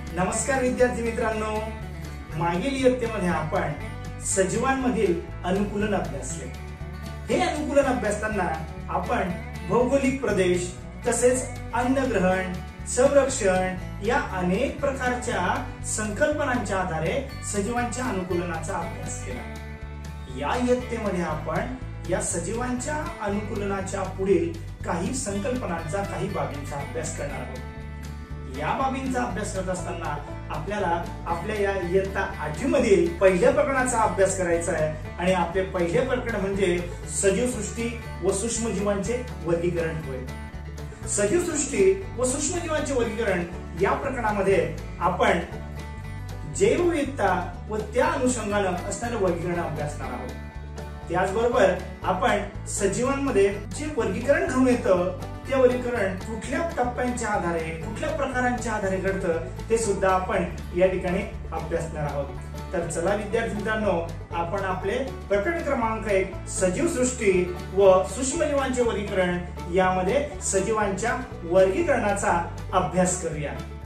नमस्कार विद्यार्थी मित्रांनो, मागील इयत्तेमध्ये आपण सजीवांमधील अनुकूलन अभ्यासले। हे अनुकूलन अभ्यासताना आपण भौगोलिक प्रदेश तसेच अन्नग्रहण, संरक्षण या अनेक प्रकारच्या संकल्पनांच्या आधारे सजीवांच्या अनुकूलनाचा अभ्यास केला। या इयत्तेमध्ये आपण या सजीवांच्या अनुकूलनाच्या पुढील काही संकल्पनांचा, काही बाबींचा अभ्यास करणार आहोत। या बाबींचा अभ्यास करत असताना आपल्याला आपल्या या इयत्ता 8वी मधील पहिल्या प्रकरणाचा अभ्यास करायचा आहे आणि आपले पहिले प्रकरण म्हणजे सजीवसृष्टी व सूक्ष्मजीवांचे वर्गीकरण होय। सजीवसृष्टी व सूक्ष्मजीवांचे वर्गीकरण या प्रकरणामध्ये आपण जैवविविधता व त्या अनुषंगाने असणारे वर्गीकरण अभ्यासणार आहोत। त्याचबरोबर आपण सजीवांमध्ये जे वर्गीकरण घडून येतं ते वर्गीकरण कुठल्या टप्प्यांच्या आधारे, कुठल्या प्रकारांच्या आधारे घडतं ते सुद्धा आपण या ठिकाणी अभ्यासणार आहोत। तर चला विद्यार्थी मित्रांनो, आपण आपले प्रकरण क्रमांक 1 सजीवसृष्टी व सूक्ष्मजीवांचे वर्गीकरण यामध्ये सजीवांच्या वर्गीकरणाचा अभ्यास करूया।